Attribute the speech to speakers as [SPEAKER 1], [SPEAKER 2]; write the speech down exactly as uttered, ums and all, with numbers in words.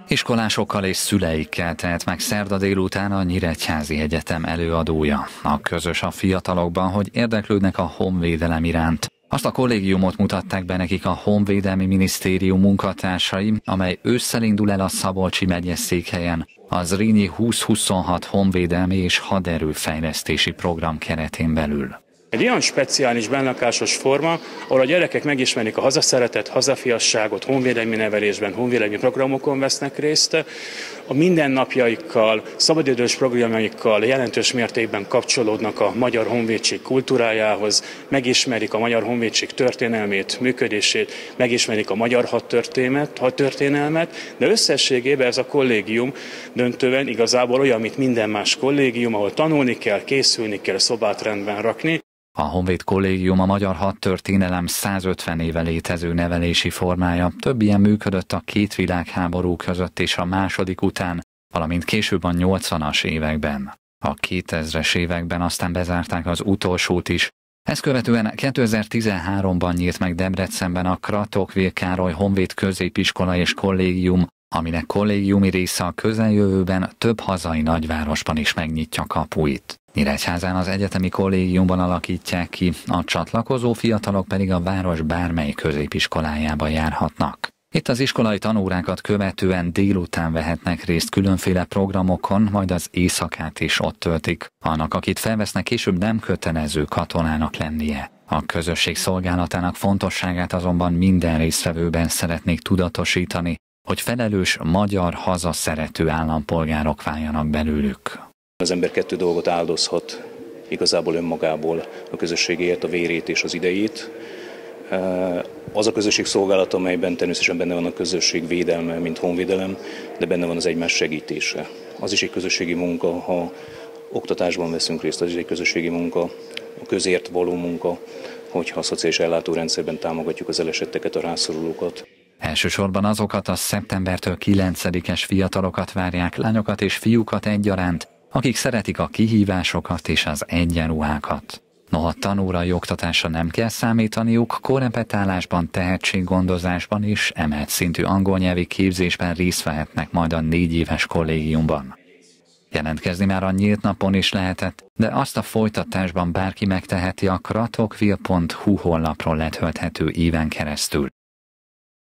[SPEAKER 1] Iskolásokkal és szüleikkel telt meg szerda délután a Nyíregyházi Egyetem előadója. A közös a fiatalokban, hogy érdeklődnek a honvédelem iránt. Azt a kollégiumot mutatták be nekik a Honvédelmi Minisztérium munkatársai, amely ősszel indul el a Szabolcsi megyeszékhelyen, az Zrínyi húsz-huszonhat honvédelmi és haderőfejlesztési program keretén belül.
[SPEAKER 2] Egy olyan speciális bennlakásos forma, ahol a gyerekek megismerik a hazaszeretet, hazafiasságot, honvédelmi nevelésben, honvédelmi programokon vesznek részt, a mindennapjaikkal, szabadidős programjaikkal jelentős mértékben kapcsolódnak a magyar honvédség kultúrájához, megismerik a magyar honvédség történelmét, működését, megismerik a magyar hadtörténelmet, hadtörténelmet, de összességében ez a kollégium döntően igazából olyan, mint minden más kollégium, ahol tanulni kell, készülni kell, szobát rendben rakni.
[SPEAKER 1] A Honvéd Kollégium a magyar hadtörténelem százötven éve létező nevelési formája. Több ilyen működött a két világháború között és a második után, valamint később a nyolcvanas években. A kétezres években aztán bezárták az utolsót is. Ezt követően kétezer-tizenháromban nyílt meg Debrecenben a Kratochwil Károly Honvéd Középiskola és Kollégium, aminek kollégiumi része a közeljövőben több hazai nagyvárosban is megnyitja kapuit. Nyíregyházán az egyetemi kollégiumban alakítják ki, a csatlakozó fiatalok pedig a város bármely középiskolájába járhatnak. Itt az iskolai tanórákat követően délután vehetnek részt különféle programokon, majd az éjszakát is ott töltik. Annak, akit felvesznek, később nem kötelező katonának lennie. A közösség szolgálatának fontosságát azonban minden résztvevőben szeretnék tudatosítani, hogy felelős magyar hazaszerető állampolgárok váljanak belőlük.
[SPEAKER 3] Az ember kettő dolgot áldozhat igazából önmagából, a közösségért, a vérét és az idejét. Az a közösség szolgálata, amelyben természetesen benne van a közösség védelme, mint honvédelem, de benne van az egymás segítése. Az is egy közösségi munka, ha oktatásban veszünk részt, az is egy közösségi munka, a közért való munka, hogyha a szociális ellátórendszerben támogatjuk az elesetteket, a rászorulókat.
[SPEAKER 1] Elsősorban azokat a szeptembertől kilencedikes fiatalokat várják, lányokat és fiúkat egyaránt, akik szeretik a kihívásokat és az egyenruhákat. Noha tanórai oktatásra nem kell számítaniuk, korrepetálásban, tehetséggondozásban és emelt szintű angol nyelvi képzésben részt vehetnek majd a négy éves kollégiumban. Jelentkezni már a nyílt napon is lehetett, de azt a folytatásban bárki megteheti a kratochwil pont hu honlapról letölthető éven keresztül.